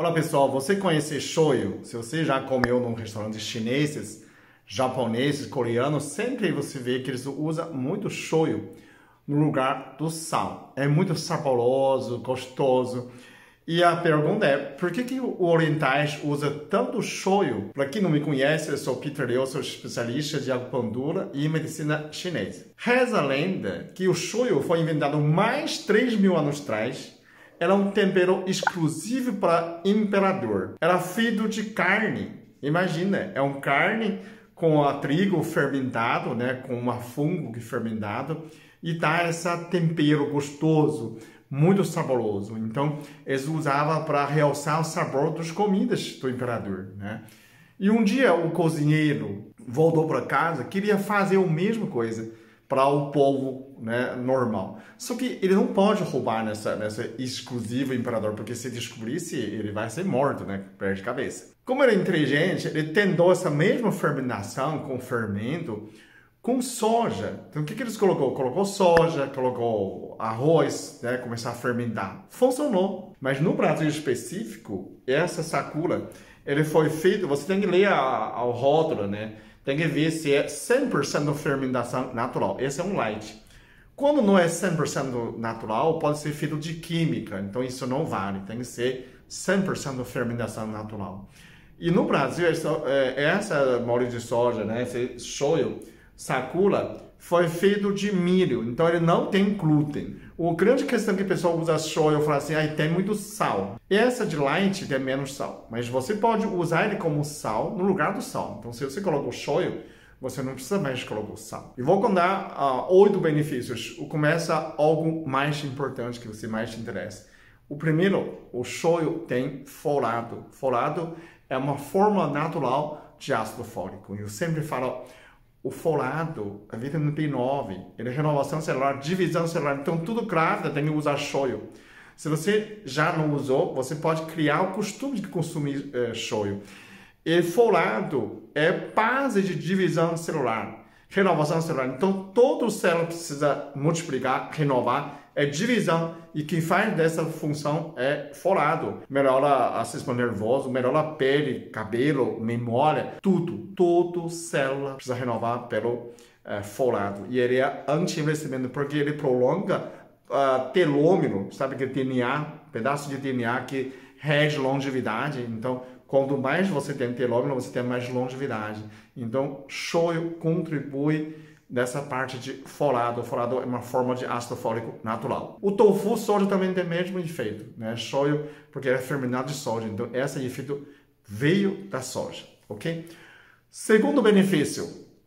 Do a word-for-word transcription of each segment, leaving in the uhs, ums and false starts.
Olá pessoal, você conhece shoyu? Se você já comeu num restaurante chineses, japoneses, coreanos, sempre você vê que eles usam muito shoyu no lugar do sal. É muito saboroso, gostoso. E a pergunta é, por que que os orientais usam tanto shoyu? Para quem não me conhece, eu sou Peter Liu, sou especialista de acupuntura e medicina chinesa. Reza a lenda que o shoyu foi inventado mais de três mil anos atrás. Era um tempero exclusivo para imperador. Era feito de carne. Imagina, é um carne com a trigo fermentado, né, com uma fungo fermentado, e dá esse tempero gostoso, muito saboroso. Então, eles usavam para realçar o sabor das comidas do imperador, né? E um dia o cozinheiro voltou para casa, queria fazer a mesma coisa para o povo, né, normal. Só que ele não pode roubar nessa, nessa exclusiva imperador, porque se descobrisse, ele vai ser morto, né? Perde a cabeça. Como ele é inteligente, ele tentou essa mesma fermentação com fermento com soja. Então, o que, que eles colocou? Colocou soja, colocou arroz, né? Começar a fermentar. Funcionou. Mas no Brasil específico, essa sakura, ele foi feito, você tem que ler a, a, o rótulo, né? Tem que ver se é cem por cento fermentação natural. Esse é um light. Quando não é cem por cento natural, pode ser feito de química. Então, isso não vale. Tem que ser cem por cento fermentação natural. E no Brasil, essa, essa molho de soja, né, esse shoyu, sakura, foi feito de milho. Então, ele não tem glúten. A grande questão que o pessoal usa shoyu e fala assim, ah, tem muito sal. Essa de light tem menos sal. Mas você pode usar ele como sal no lugar do sal. Então, se você coloca o shoyu, você não precisa mais colocar o sal. E vou contar uh, oito benefícios. Começa algo mais importante que você mais te interessa. O primeiro, o shoyu tem folado. Folado é uma forma natural de ácido fólico. Eu sempre falo, o folado, a vitamina B nove, ele é renovação celular, divisão celular. Então, tudo grávida tem que usar shoyu. Se você já não usou, você pode criar o costume de consumir uh, shoyu. E folado é base de divisão celular, renovação celular. Então, todo célula precisa multiplicar, renovar, é divisão. E quem faz dessa função é folado. Melhora o sistema nervoso, melhora a pele, cabelo, memória, tudo. Toda célula precisa renovar pelo é, folado. E ele é anti-envelhecimento, porque ele prolonga uh, telômero, sabe que é D N A, pedaço de D N A que rege longevidade. Então, quanto mais você tem telômero, você tem mais longevidade. Então, shoyu contribui nessa parte de folado. O folado é uma forma de ácido fólico natural. O tofu, soja também tem o mesmo efeito, né? Shoyu, porque é fermentado de soja. Então, esse efeito veio da soja, ok? Segundo benefício,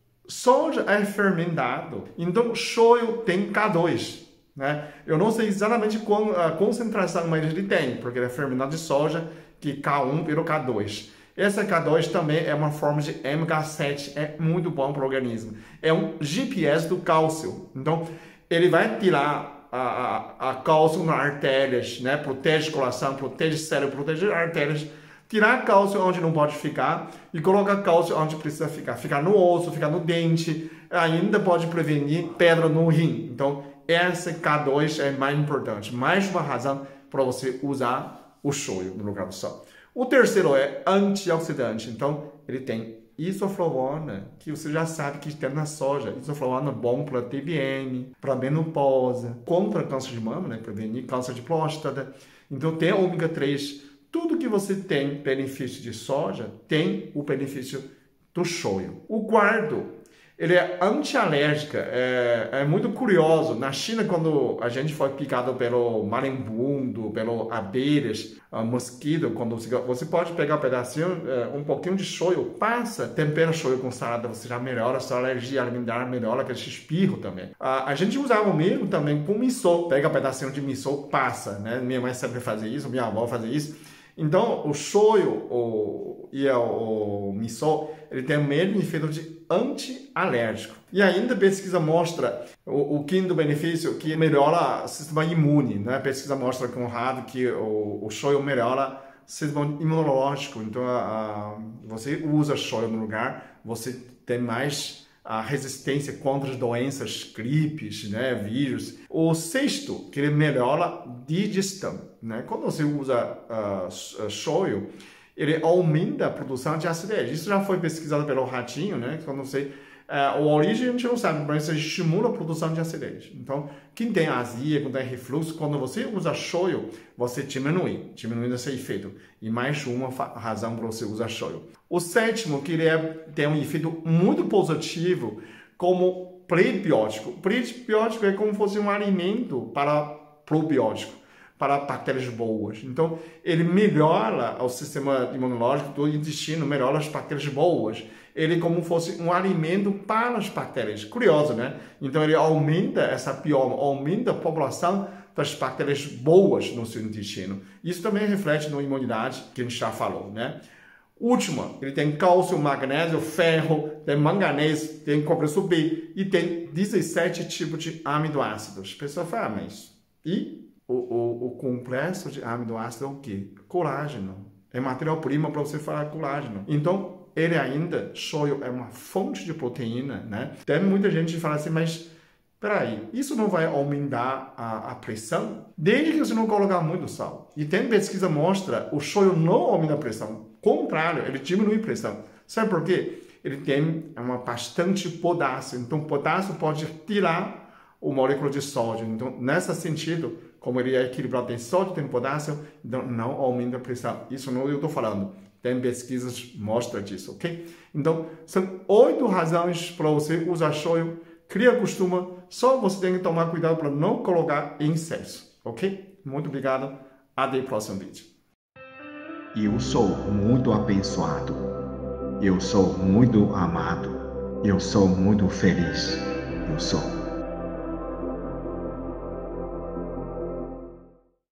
soja é fermentado. Então, shoyu tem K dois, né? Eu não sei exatamente a concentração, mas ele tem, porque ele é fermentado de soja, que K um virou K dois. Essa K dois também é uma forma de M H sete, é muito bom para o organismo. É um G P S do cálcio. Então, ele vai tirar a, a, a cálcio nas artérias, né? Protege o coração, protege o cérebro, protege as artérias. Tirar cálcio onde não pode ficar e colocar cálcio onde precisa ficar. Ficar no osso, ficar no dente, ainda pode prevenir pedra no rim. Então, essa K dois é mais importante. Mais uma razão para você usar o shoyu no lugar do sal. O terceiro é antioxidante. Então, ele tem isoflavona, que você já sabe que tem na soja. Isoflavona é bom para T B M, para menopausa, contra câncer de mama, né? Prevenir câncer de próstata. Então, tem ômega três. Tudo que você tem benefício de soja, tem o benefício do shoyu. O quarto, ele é antialérgica, é, é muito curioso. Na China, quando a gente foi picado pelo marimbondo, pelo abelhas, uh, mosquito, quando você, você pode pegar um pedacinho, uh, um pouquinho de shoyu, passa, tempera shoyu com salada, você já melhora a sua alergia alimentar, melhora aquele espirro também. Uh, a gente usava o mesmo também com miso, pega um pedacinho de miso, passa, né? Minha mãe sempre fazia isso, minha avó fazia isso. Então, o shoyu o, e o, o miso, ele tem o mesmo efeito de anti-alérgico. E ainda a pesquisa mostra o, o quinto benefício, que melhora o sistema imune, né? A pesquisa mostra com o Conrado que o, o shoyu melhora o sistema imunológico. Então, a, a, você usa shoyu no lugar, você tem mais a resistência contra as doenças, gripes, né, vírus. O sexto, que ele melhora a digestão, né? Quando você usa uh, shoyu, ele aumenta a produção de acidez. Isso já foi pesquisado pelo ratinho, né? Quando você Uh, a origem a gente não sabe, mas isso estimula a produção de acidez. Então, quem tem azia, quem tem refluxo, quando você usa shoyu, você diminui, diminui esse efeito. E mais uma razão para você usar shoyu. O sétimo, que ele é, tem um efeito muito positivo como prebiótico. Prebiótico é como se fosse um alimento para probiótico, para bactérias boas. Então, ele melhora o sistema imunológico do intestino, melhora as bactérias boas. Ele como fosse um alimento para as bactérias. Curioso, né? Então, ele aumenta essa bioma, aumenta a população das bactérias boas no seu intestino. Isso também reflete na imunidade que a gente já falou, né? Última, ele tem cálcio, magnésio, ferro, tem manganês, tem complexo B e tem dezessete tipos de aminoácidos. A pessoa fala, ah, mas e o, o, o complexo de aminoácidos é o quê? Colágeno. É material-prima para você falar colágeno. Então, ele ainda, shoyu é uma fonte de proteína, né? Tem muita gente que fala assim, mas peraí, isso não vai aumentar a, a pressão? Desde que você não colocar muito sal. E tem pesquisa que mostra o shoyu não aumenta a pressão. Contrário, ele diminui a pressão. Sabe por quê? Ele tem uma bastante potássio. Então, potássio pode tirar o molécula de sódio. Então, nesse sentido, como ele é equilibrado, tem sódio, tem potássio, então não aumenta a pressão. Isso não eu estou falando. Tem pesquisas que mostram disso, ok? Então, são oito razões para você usar shoyu. Cria costume, só você tem que tomar cuidado para não colocar em excesso, ok? Muito obrigado, até o próximo vídeo. Eu sou muito abençoado. Eu sou muito amado. Eu sou muito feliz. Eu sou.